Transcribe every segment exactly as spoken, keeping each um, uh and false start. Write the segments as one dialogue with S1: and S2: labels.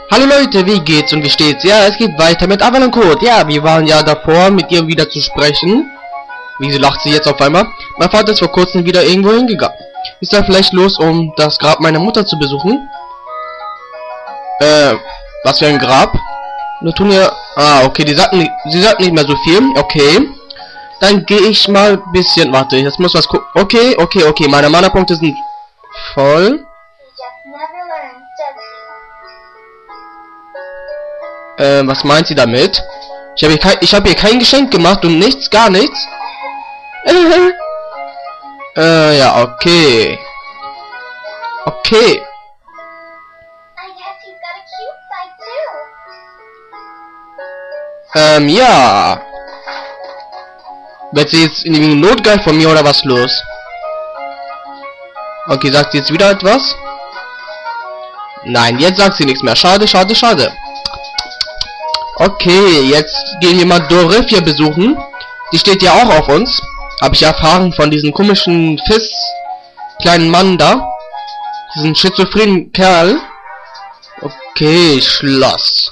S1: Hallo Leute, wie geht's und wie steht's? Ja, es geht weiter mit Avalon Code. Ja, wir waren ja davor, mit ihr wieder zu sprechen. Wieso lacht sie jetzt auf einmal? Mein Vater ist vor kurzem wieder irgendwo hingegangen. Ist er vielleicht los, um das Grab meiner Mutter zu besuchen? Äh, was für ein Grab? Nur tun ja... Ah, okay, die sagten, sie sagten nicht mehr so viel. Okay. Dann gehe ich mal ein bisschen... Warte, jetzt muss was gucken. Okay, okay, okay, meine Mana-Punkte sind voll. Äh, was meint sie damit? Ich habe ihr, kein, ich hab ihr kein Geschenk gemacht und nichts, gar nichts. äh, ja, okay. Okay. Ähm, ja. Wird sie jetzt in den Notgeil von mir oder was los? Okay, sagt sie jetzt wieder etwas? Nein, jetzt sagt sie nichts mehr. Schade, schade, schade. Okay, jetzt gehen wir mal Dorifia besuchen. Die steht ja auch auf uns. Habe ich erfahren von diesem komischen Fiss kleinen Mann da. Diesen schizophrenen Kerl. Okay, Schloss.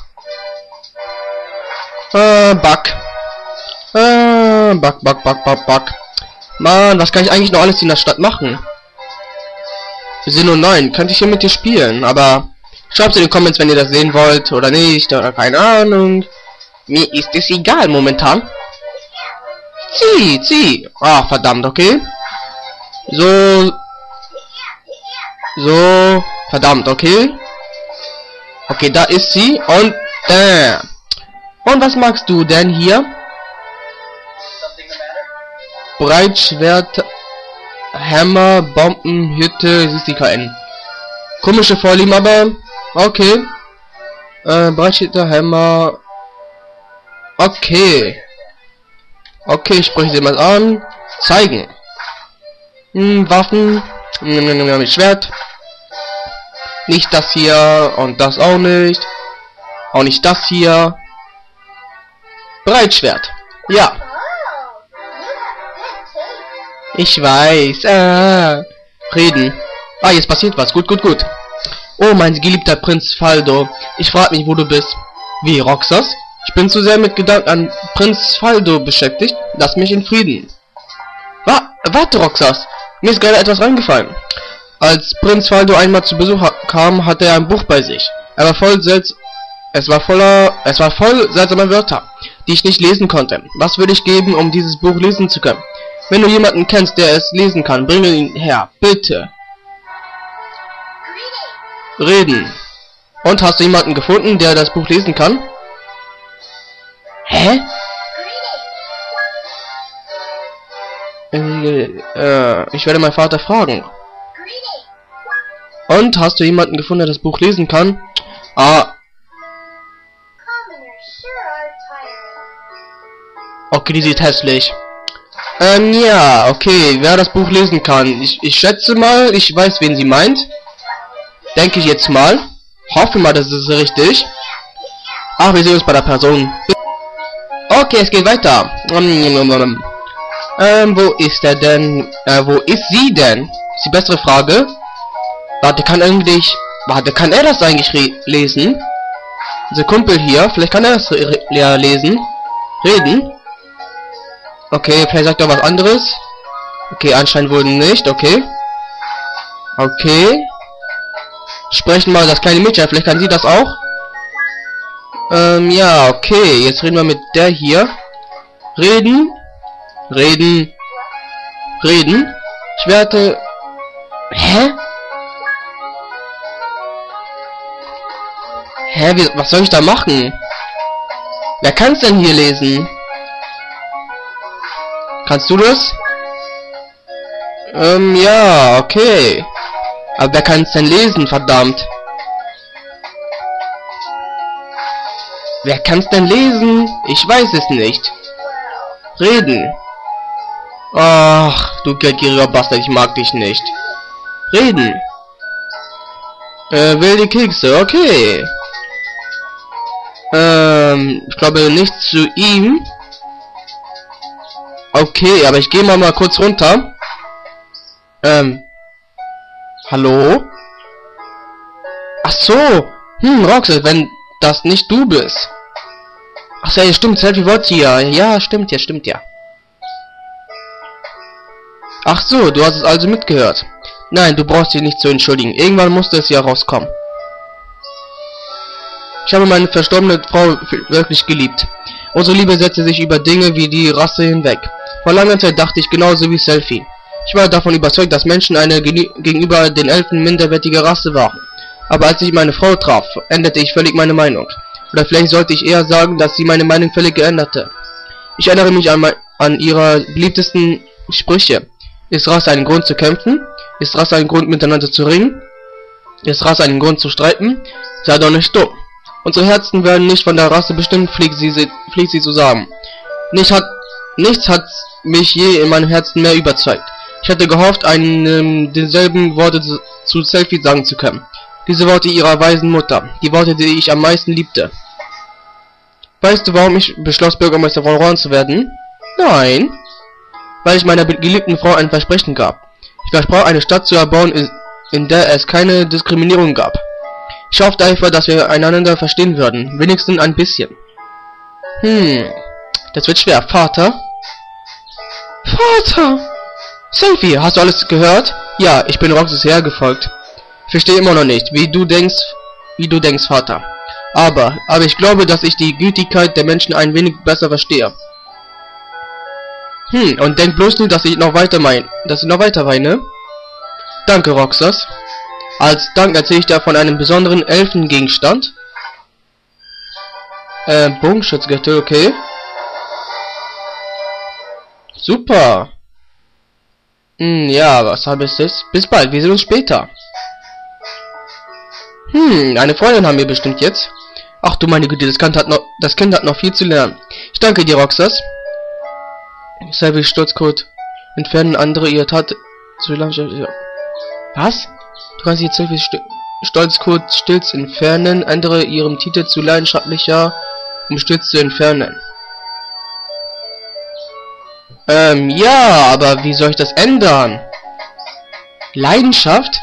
S1: Äh, Bug. Äh, Bug, Bug, Bug, Bug, Bug. Mann, was kann ich eigentlich noch alles in der Stadt machen? Wir sind nur neun. Könnte ich hier mit dir spielen, aber... Schreibt in den Comments, wenn ihr das sehen wollt oder nicht, oder keine Ahnung. Mir ist es egal momentan. Zieh, zieh. Ah, verdammt, okay. So. So. Verdammt, okay. Okay, da ist sie. Und da. Und was magst du denn hier? Breitschwert, Hammer, Bomben, Hütte, C C K N. Komische Vorlieben, aber... Okay. Äh, Breitschwert, Hammer... Okay. Okay, ich spreche sie mal an. Zeigen. Hm, Waffen. Mit Schwert. Nicht das hier. Und das auch nicht. Auch nicht das hier. Breitschwert. Ja. Ich weiß. Ah. Reden. Ah, jetzt passiert was. Gut, gut, gut. Oh, mein geliebter Prinz Faldo. Ich frage mich, wo du bist. Wie, Roxas? Ich bin zu sehr mit Gedanken an Prinz Faldo beschäftigt. Lass mich in Frieden. Wa warte, Roxas. Mir ist gerade etwas reingefallen. Als Prinz Faldo einmal zu Besuch kam, hatte er ein Buch bei sich. Er war voll selts es war voller, es war voll seltsamer Wörter, die ich nicht lesen konnte. Was würde ich geben, um dieses Buch lesen zu können? Wenn du jemanden kennst, der es lesen kann, bringe ihn her, bitte. Reden. Und hast du jemanden gefunden, der das Buch lesen kann? Hä? Äh, äh, ich werde meinen Vater fragen. Und hast du jemanden gefunden, der das Buch lesen kann? Ah. Okay, die sieht hässlich. Ähm, ja, okay, wer das Buch lesen kann. Ich, ich schätze mal, ich weiß, wen sie meint. Denke ich jetzt mal. Hoffe mal, das ist richtig. Ach, wir sehen uns bei der Person. Okay, es geht weiter. Ähm, wo ist er denn? Äh, wo ist sie denn? Ist die bessere Frage. Warte, kann eigentlich... Warte, kann er das eigentlich lesen? Dieser Kumpel hier, vielleicht kann er das ja lesen. Reden. Okay, vielleicht sagt er was anderes. Okay, anscheinend wohl nicht. Okay. Okay. Sprechen mal das kleine Mädchen, vielleicht kann sie das auch. Ähm, ja, okay, jetzt reden wir mit der hier. Reden. Reden. Reden. Ich werde... Hä? Hä, wie, was soll ich da machen? Wer kann's denn hier lesen? Kannst du das? Ähm, ja, okay. Aber wer kann es denn lesen, verdammt? Wer kann es denn lesen? Ich weiß es nicht. Reden. Ach, du geldgieriger Bastard, ich mag dich nicht. Reden. Äh, wilde Kekse, okay. Ähm, ich glaube nichts zu ihm. Okay, aber ich gehe mal mal kurz runter. Ähm. Hallo? Ach so. Hm, Roxas, wenn das nicht du bist. Ach so, ja, stimmt, Selfie wollte ja. Ja, stimmt ja, stimmt ja. Ach so, du hast es also mitgehört. Nein, du brauchst dich nicht zu entschuldigen. Irgendwann musste es ja rauskommen. Ich habe meine verstorbene Frau wirklich geliebt. Unsere Liebe setzte sich über Dinge wie die Rasse hinweg. Vor langer Zeit dachte ich genauso wie Selfie. Ich war davon überzeugt, dass Menschen eine gegenüber den Elfen minderwertige Rasse waren. Aber als ich meine Frau traf, änderte ich völlig meine Meinung. Oder vielleicht sollte ich eher sagen, dass sie meine Meinung völlig geänderte. Ich erinnere mich an, an ihre beliebtesten Sprüche. Ist Rasse ein Grund zu kämpfen? Ist Rasse ein Grund miteinander zu ringen? Ist Rasse ein Grund zu streiten? Sei doch nicht dumm. Unsere Herzen werden nicht von der Rasse bestimmt, pflegt sie, pflegt sie zu sagen. Nicht hat, nichts hat mich je in meinem Herzen mehr überzeugt. Ich hatte gehofft, einen denselben Worte zu, zu Selfie sagen zu können. Diese Worte ihrer weisen Mutter. Die Worte, die ich am meisten liebte. Weißt du, warum ich beschloss, Bürgermeister von Rouen zu werden? Nein. Weil ich meiner geliebten Frau ein Versprechen gab. Ich versprach, eine Stadt zu erbauen, in der es keine Diskriminierung gab. Ich hoffte einfach, dass wir einander verstehen würden. Wenigstens ein bisschen. Hm. Das wird schwer. Vater? Vater! Selfie, hast du alles gehört? Ja, ich bin Roxas hergefolgt. Ich verstehe immer noch nicht, wie du denkst, wie du denkst, Vater. Aber, aber ich glaube, dass ich die Gütigkeit der Menschen ein wenig besser verstehe. Hm, und denk bloß nicht, dass ich noch weiter mein, dass ich noch weiter weine. Danke, Roxas. Als Dank erzähle ich dir von einem besonderen Elfengegenstand. Äh, Bogenschutzgürtel, okay. Super. Hm, ja, was habe ich jetzt? Bis bald, wir sehen uns später. Hm, eine Freundin haben wir bestimmt jetzt. Ach du meine Güte, das Kind hat noch, das Kind hat noch viel zu lernen. Ich danke dir, Roxas. Selfie Sturzcode. Entfernen andere ihr Tat. Was? Du kannst jetzt Selfie St Stolzcode Stilz entfernen, andere ihrem Titel zu leidenschaftlicher, um Stilz zu entfernen. Ähm, ja, aber wie soll ich das ändern? Leidenschaft?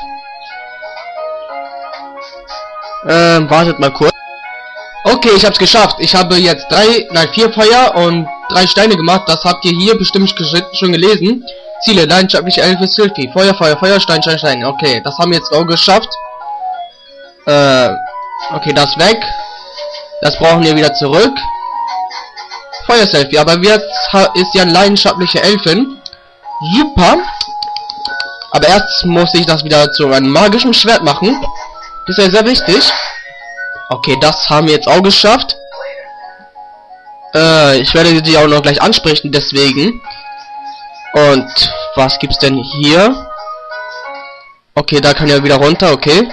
S1: Ähm, wartet mal kurz. Okay, ich hab's geschafft. Ich habe jetzt drei, nein, vier Feuer und drei Steine gemacht. Das habt ihr hier bestimmt schon gelesen. Ziele, leidenschaftliche Elfe Selfie. Feuer, Feuer, Feuer, Stein, Stein, Stein. Okay, das haben wir jetzt auch geschafft. Äh, okay, das weg. Das brauchen wir wieder zurück. Feuer Selfie, aber jetzt ist ja eine leidenschaftliche Elfin. Super. Aber erst muss ich das wieder zu einem magischen Schwert machen. Das ist ja sehr wichtig. Okay, das haben wir jetzt auch geschafft. Äh, ich werde sie auch noch gleich ansprechen, deswegen. Und was gibt's denn hier? Okay, da kann er wieder runter, okay.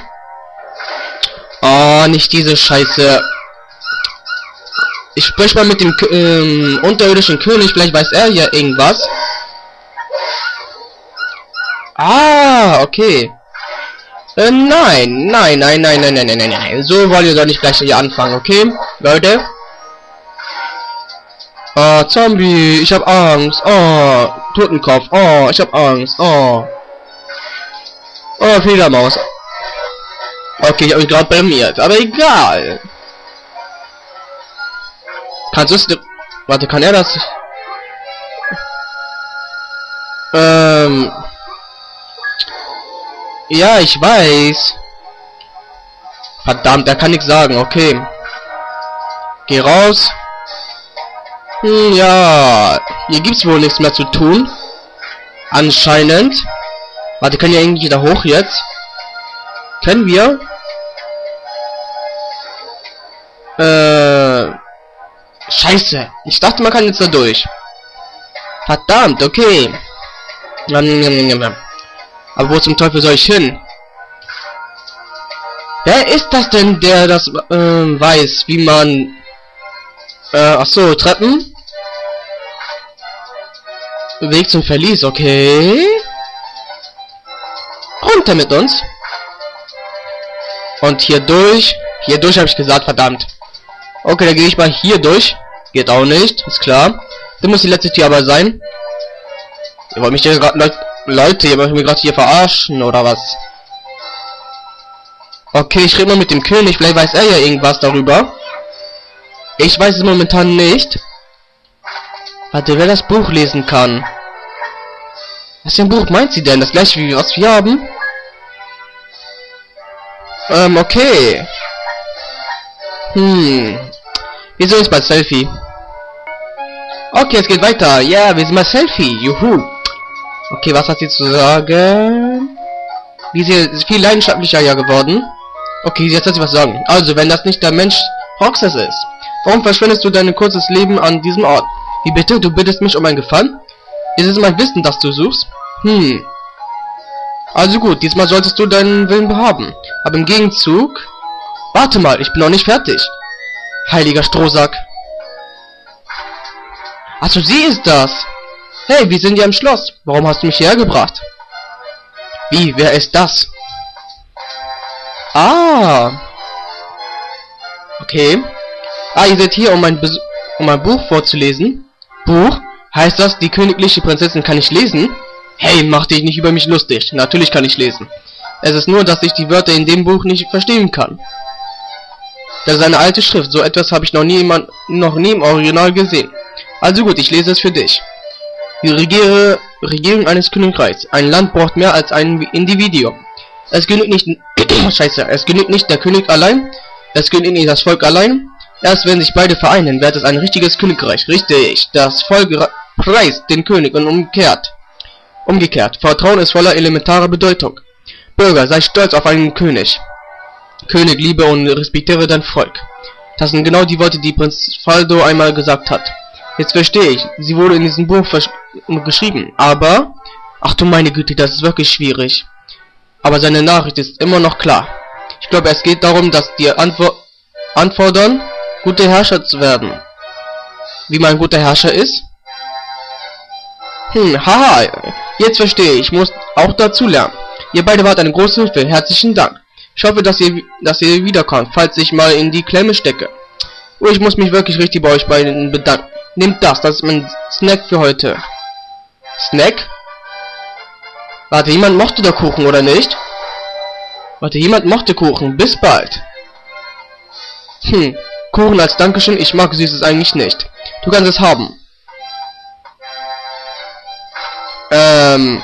S1: Oh, nicht diese Scheiße. Ich spreche mal mit dem ähm, unterirdischen König, vielleicht weiß er ja irgendwas. Ah, okay. Äh, nein, nein, nein, nein, nein, nein, nein, nein, nein. So wollen wir doch nicht gleich hier anfangen, okay? Leute. Oh, Zombie, ich hab Angst. Oh, Totenkopf. Oh, ich hab Angst. Oh. Oh, Fledermaus. Okay, ich habe mich gerade blamiert, aber egal. Kannst du es... Warte, kann er das... Ähm... Ja, ich weiß. Verdammt, er kann nichts sagen, okay. Geh raus. Hm, ja. Hier gibt's wohl nichts mehr zu tun. Anscheinend. Warte, können wir irgendwie da hoch jetzt? Können wir? Äh... Scheiße. Ich dachte, man kann jetzt da durch. Verdammt, okay. Aber wo zum Teufel soll ich hin? Wer ist das denn, der das äh, weiß, wie man... Äh, ach so, Treppen? Weg zum Verlies, okay. Runter mit uns. Und hier durch. Hier durch habe ich gesagt, verdammt. Okay, dann gehe ich mal hier durch. Geht auch nicht, ist klar. Das muss die letzte Tür aber sein. Ihr wollt mich hier gerade... Leute, ihr wollt mich gerade hier verarschen, oder was? Okay, ich rede mal mit dem König, vielleicht weiß er ja irgendwas darüber. Ich weiß es momentan nicht. Warte, wer das Buch lesen kann. Was für ein Buch meint sie denn? Das gleiche wie was wir haben? Ähm, okay. Hm. Wir sehen uns bei Selfie. Okay, es geht weiter. Ja, wir sind bei Selfie. Juhu. Okay, was hat sie zu sagen? Wie sie ist viel leidenschaftlicher ja geworden. Okay, jetzt hat sie was zu sagen. Also, wenn das nicht der Mensch Roxas ist, warum verschwendest du dein kurzes Leben an diesem Ort? Wie bitte? Du bittest mich um einen Gefallen? Ist es mein Wissen, das du suchst? Hm. Also gut, diesmal solltest du deinen Willen behaben. Aber im Gegenzug... Warte mal, ich bin noch nicht fertig. Heiliger Strohsack. Also sie ist das. Hey, wir sind ja im Schloss. Warum hast du mich hierher gebracht? Wie, wer ist das? Ah. Okay. Ah, ihr seid hier, um mein, Besu um mein Buch vorzulesen. Buch? Heißt das, die königliche Prinzessin kann ich lesen? Hey, mach dich nicht über mich lustig. Natürlich kann ich lesen. Es ist nur, dass ich die Wörter in dem Buch nicht verstehen kann. Das ist eine alte Schrift. So etwas habe ich noch nie, jemand, noch nie im Original gesehen. Also gut, ich lese es für dich. Die Regiere, Regierung eines Königreichs. Ein Land braucht mehr als ein Individuum. Es genügt nicht... Scheiße. Es genügt nicht der König allein. Es genügt nicht das Volk allein. Erst wenn sich beide vereinen, wird es ein richtiges Königreich. Richtig. Das Volk preist den König und umgekehrt. Umgekehrt. Vertrauen ist voller elementarer Bedeutung. Bürger, sei stolz auf einen König. König, liebe und respektiere dein Volk. Das sind genau die Worte, die Prinz Faldo einmal gesagt hat. Jetzt verstehe ich. Sie wurde in diesem Buch geschrieben. Aber... Ach du meine Güte, das ist wirklich schwierig. Aber seine Nachricht ist immer noch klar. Ich glaube, es geht darum, dass die Antwo anfordern, gute Herrscher zu werden. Wie man ein guter Herrscher ist? Hm, haha. Jetzt verstehe ich. Ich muss auch dazu lernen. Ihr beide wart eine große Hilfe. Herzlichen Dank. Ich hoffe, dass ihr, dass ihr wiederkommt, falls ich mal in die Klemme stecke. Oh, ich muss mich wirklich richtig bei euch beiden bedanken. Nehmt das, das ist mein Snack für heute. Snack? Warte, jemand mochte da Kuchen, oder nicht? Warte, jemand mochte Kuchen. Bis bald. Hm, Kuchen als Dankeschön, ich mag Süßes eigentlich nicht. Du kannst es haben. Ähm...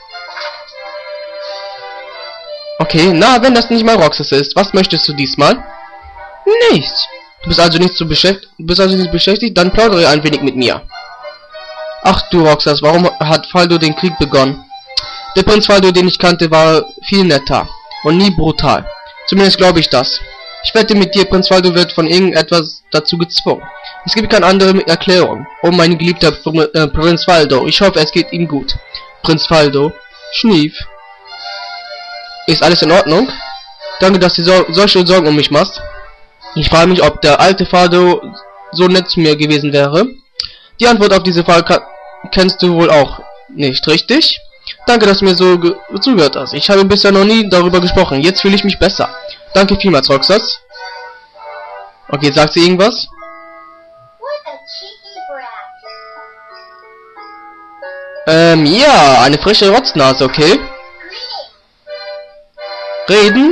S1: Okay, na, wenn das nicht mal Roxas ist, was möchtest du diesmal? Nichts. Du bist also nicht so beschäftigt, du bist also nicht beschäftigt, dann plaudere ein wenig mit mir. Ach du Roxas, warum hat Faldo den Krieg begonnen? Der Prinz Faldo, den ich kannte, war viel netter und nie brutal. Zumindest glaube ich das. Ich wette mit dir, Prinz Faldo wird von irgendetwas dazu gezwungen. Es gibt keine andere Erklärung. Oh mein geliebter Pr äh, Prinz Faldo, ich hoffe, es geht ihm gut. Prinz Faldo schlief. Ist alles in Ordnung? Danke, dass du so solche Sorgen um mich machst. Ich frage mich, ob der alte Faldo so nett zu mir gewesen wäre. Die Antwort auf diese Frage kennst du wohl auch nicht, richtig? Danke, dass du mir so zugehört hast. Ich habe bisher noch nie darüber gesprochen. Jetzt fühle ich mich besser. Danke vielmals, Roxas. Okay, sagt sie irgendwas? Ähm, ja, eine frische Rotznase, okay? Reden?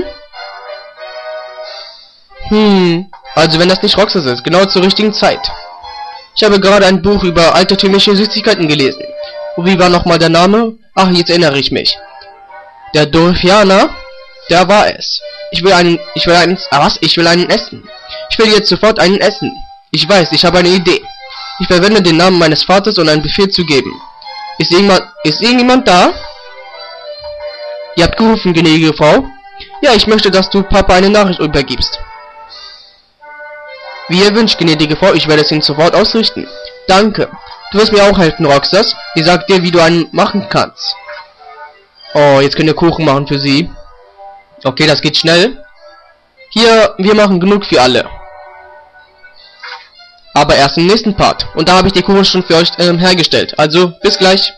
S1: Hm, also wenn das nicht Roxas ist, genau zur richtigen Zeit. Ich habe gerade ein Buch über altertümliche Süßigkeiten gelesen. Und wie war nochmal der Name? Ach, jetzt erinnere ich mich. Der Dolphianer, der war es. Ich will einen, ich will einen, ah, was? Ich will einen essen. Ich will jetzt sofort einen essen. Ich weiß, ich habe eine Idee. Ich verwende den Namen meines Vaters, um einen Befehl zu geben. Ist irgendjemand, ist irgendjemand da? Ihr habt gerufen, gnädige Frau. Ja, ich möchte, dass du Papa eine Nachricht übergibst. Wie ihr wünscht, gnädige Frau, ich werde es Ihnen sofort ausrichten. Danke. Du wirst mir auch helfen, Roxas. Ich sag dir, wie du einen machen kannst. Oh, jetzt könnt ihr Kuchen machen für sie. Okay, das geht schnell. Hier, wir machen genug für alle. Aber erst im nächsten Part. Und da habe ich die Kuchen schon für euch ähm, hergestellt. Also, bis gleich.